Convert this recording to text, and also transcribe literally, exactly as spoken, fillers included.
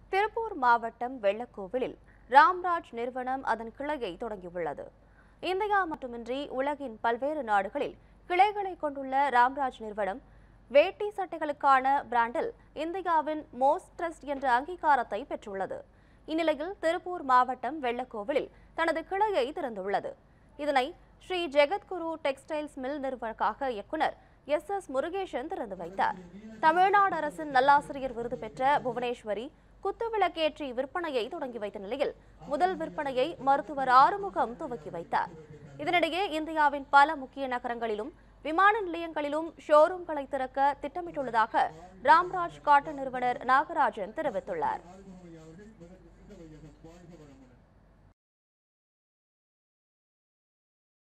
திருப்பூர் மாவட்டம் வெள்ளக்கோவிலில் ராம்ராஜ் நிறுவனம் அதன் கிளையை தொடங்கியுள்ளது. இந்தியா மட்டுமின்றி உலகின் பல்வேறு நாடுகளில் கிளைகளை கொண்டுள்ள ராம்ராஜ் நிறுவனம் வேட்டி சட்டைகளுக்கான பிராண்டில் இந்தியாவின் மோஸ்ட் ட்ரஸ்ட் என்ற அங்கீகாரத்தை பெற்றுள்ளது. இந்நிலையில் திருப்பூர் மாவட்டம் வெள்ளக்கோவிலில் தனது கிளையை திறந்துள்ளது. இதனை ஸ்ரீ ஜெகத்குரு டெக்ஸ்டைல்ஸ் மில் நிறுவனக்காக இயக்குநர் எஸ் எஸ் முருகேசன் திறந்து வைத்தார். தமிழ்நாடு அரசின் நல்லாசிரியர் விருது பெற்ற புவனேஸ்வரி குத்துவிளக்கேற்றி விற்பனையை தொடங்கி வைத்த நிலையில் முதல் விற்பனையை மருத்துவர் ஆறுமுகம் துவக்கி வைத்தார். இதனிடையே இந்தியாவின் பல முக்கிய நகரங்களிலும் விமான நிலையங்களிலும் ஷோரூம்களை திறக்க திட்டமிட்டுள்ளதாக ராம்ராஜ் காட்டன் நிறுவனர் நாகராஜன் தெரிவித்துள்ளார்.